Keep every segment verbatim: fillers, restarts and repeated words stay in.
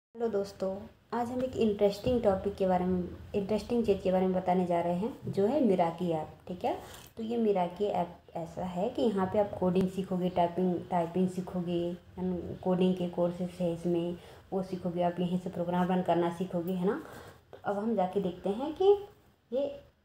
Hello दोस्तों, आज हम एक इंटरेस्टिंग टॉपिक के बारे में इंटरेस्टिंग चीज़ के बारे में बताने जा रहे हैं जो है मिराकी ऐप। ठीक है, तो ये मिराकी ऐप ऐसा है कि यहाँ पे आप कोडिंग सीखोगे, टाइपिंग टाइपिंग सीखोगे, कोडिंग के कोर्सेस है इसमें, वो सीखोगे। आप यहीं से प्रोग्राम रन करना सीखोगे, है ना। तो अब हम जाके देखते हैं कि ये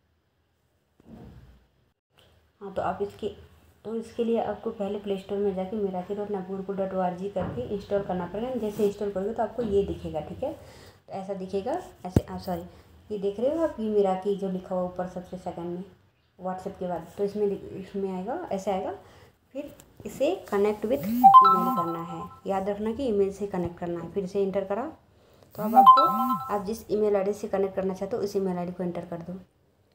हाँ तो आप इसके तो इसके लिए आपको पहले प्ले स्टोर में जाके Miraki dot Nagpur dot O R G करके इंस्टॉल करना पड़ेगा। जैसे इंस्टॉल करोगे तो आपको ये दिखेगा। ठीक है, तो ऐसा दिखेगा। ऐसे आप सॉरी ये देख रहे हो आप, ये मिराकी जो लिखा हुआ ऊपर सबसे सेकंड में व्हाट्सएप के बाद, तो इसमें इसमें आएगा, ऐसे आएगा। फिर इसे कनेक्ट विथ ईमेल करना है। याद रखना कि ईमेल से कनेक्ट करना है। फिर इसे इंटर करा तो अब आपको आप जिस ईमेल आईडी से कनेक्ट करना चाहते हो उस ईमेल आईडी को इंटर कर दो।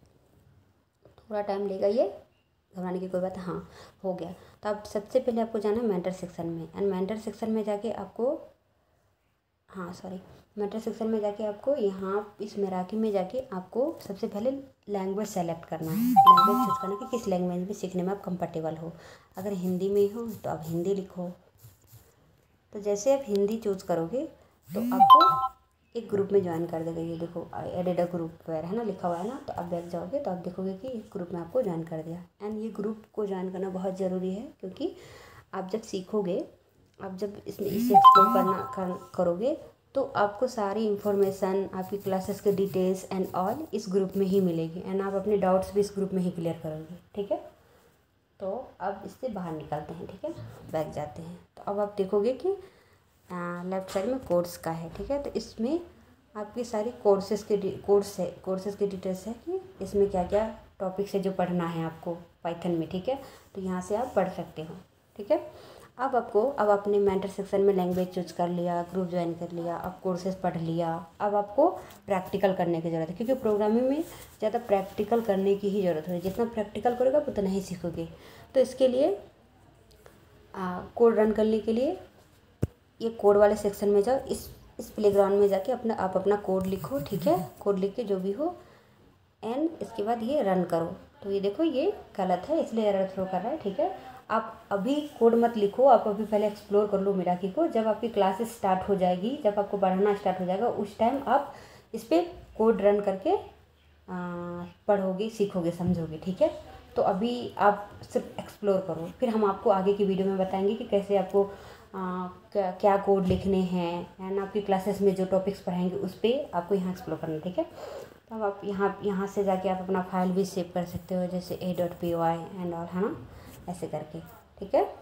थोड़ा टाइम लेगा, ये घबराने की कोई बात। हाँ, हो गया। तो अब सबसे पहले आपको जाना है मेंटर सेक्शन में, एंड मेंटर सेक्शन में जाके आपको हाँ सॉरी मेंटर सेक्शन में जाके आपको यहाँ इस मिराकी में जाके आपको सबसे पहले लैंग्वेज सेलेक्ट करना है। लैंग्वेज चूज करना कि किस लैंग्वेज में सीखने में आप कंफर्टेबल हो। अगर हिंदी में हो तो आप हिंदी लिखो। तो जैसे आप हिंदी चूज करोगे तो आपको एक ग्रुप में ज्वाइन कर देगा। ये देखो एडेड ग्रुप वेयर है ना, लिखा हुआ है ना। तो आप बैठ जाओगे तो आप देखोगे कि इस ग्रुप में आपको ज्वाइन कर दिया। एंड ये ग्रुप को ज्वाइन करना बहुत ज़रूरी है, क्योंकि आप जब सीखोगे, आप जब इसमें इसे एक्सप्लोर करना कर, करोगे तो आपको सारी इन्फॉर्मेशन, आपकी क्लासेस के डिटेल्स एंड ऑल इस ग्रुप में ही मिलेगी। एंड आप अपने डाउट्स भी इस ग्रुप में ही क्लियर करोगे। ठीक है, तो अब इससे बाहर निकलते हैं। ठीक है, बैठ जाते हैं। तो अब आप देखोगे कि लेफ़्ट साइड में कोर्स का है। ठीक है, तो इसमें आपकी सारी कोर्सेज़ के कोर्स है कोर्सेज़ की डिटेल्स है कि इसमें क्या क्या टॉपिक्स है जो पढ़ना है आपको पाइथन में। ठीक है, तो यहाँ से आप पढ़ सकते हो। ठीक है, अब आपको अब आपने मेंटर सेक्शन में लैंग्वेज चूज कर लिया, ग्रुप ज्वाइन कर लिया, अब कोर्सेज पढ़ लिया। अब आपको प्रैक्टिकल करने की ज़रूरत है, क्योंकि प्रोग्रामिंग में ज़्यादा प्रैक्टिकल करने की ही ज़रूरत है। जितना प्रैक्टिकल करोगे आप उतना ही सीखोगे। तो इसके लिए कोड रन करने के लिए ये कोड वाले सेक्शन में जाओ। इस इस प्लेग्राउंड में जाके अपना आप अपना कोड लिखो। ठीक है, कोड लिख के जो भी हो, एंड इसके बाद ये रन करो। तो ये देखो ये गलत है, इसलिए एरर थ्रो कर रहा है। ठीक है, आप अभी कोड मत लिखो, आप अभी पहले एक्सप्लोर कर लो मिराकी को। जब आपकी क्लासेस स्टार्ट हो जाएगी, जब आपको पढ़ना स्टार्ट हो जाएगा, उस टाइम आप इस पर कोड रन करके पढ़ोगे, सीखोगे, समझोगे। ठीक है, तो अभी आप सिर्फ एक्सप्लोर करो, फिर हम आपको आगे की वीडियो में बताएंगे कि कैसे आपको आ, क्या क्या कोड लिखने हैं। एंड आपकी क्लासेस में जो टॉपिक्स पढ़ाएंगे उस पर आपको यहाँ एक्सप्लोर करना है। ठीक है, तो अब आप यहाँ यहाँ से जाके आप अपना फाइल भी सेव कर सकते हो, जैसे A dot P Y and all, है ना, ऐसे करके। ठीक है,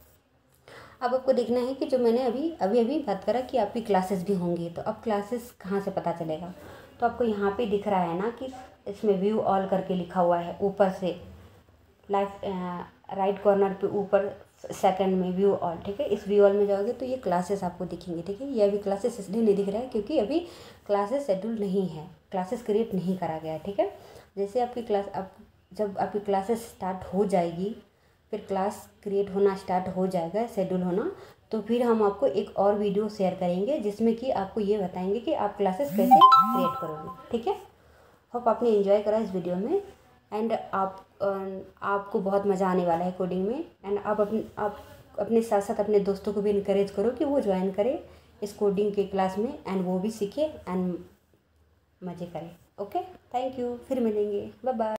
अब आपको देखना है कि जो मैंने अभी अभी अभी बात करा कि आपकी क्लासेस भी होंगी। तो अब क्लासेस कहाँ से पता चलेगा? तो आपको यहाँ पे दिख रहा है ना कि इसमें व्यू ऑल करके लिखा हुआ है ऊपर से, लाइफ राइट कॉर्नर पे ऊपर सेकंड में व्यू ऑल। ठीक है, इस व्यू ऑल में जाओगे तो ये क्लासेस आपको दिखेंगे। ठीक है, ये अभी क्लासेस इसलिए नहीं दिख रहा है क्योंकि अभी क्लासेस शेड्यूल नहीं है, क्लासेस क्रिएट नहीं करा गया है। ठीक है, जैसे आपकी क्लास आप जब आपकी क्लासेस स्टार्ट हो जाएगी, फिर क्लास क्रिएट होना स्टार्ट हो जाएगा, शेड्यूल होना, तो फिर हम आपको एक और वीडियो शेयर करेंगे जिसमें कि आपको ये बताएंगे कि आप क्लासेस कैसे क्रिएट करोगे। ठीक है, होप आपने एंजॉय करा इस वीडियो में। एंड आप आपको बहुत मज़ा आने वाला है कोडिंग में। एंड आप अपने आप अपने साथ साथ अपने दोस्तों को भी इनकरेज करो कि वो ज्वाइन करें इस कोडिंग के क्लास में, एंड वो भी सीखे एंड मज़े करें। ओके, थैंक यू, फिर मिलेंगे, बाय बाय।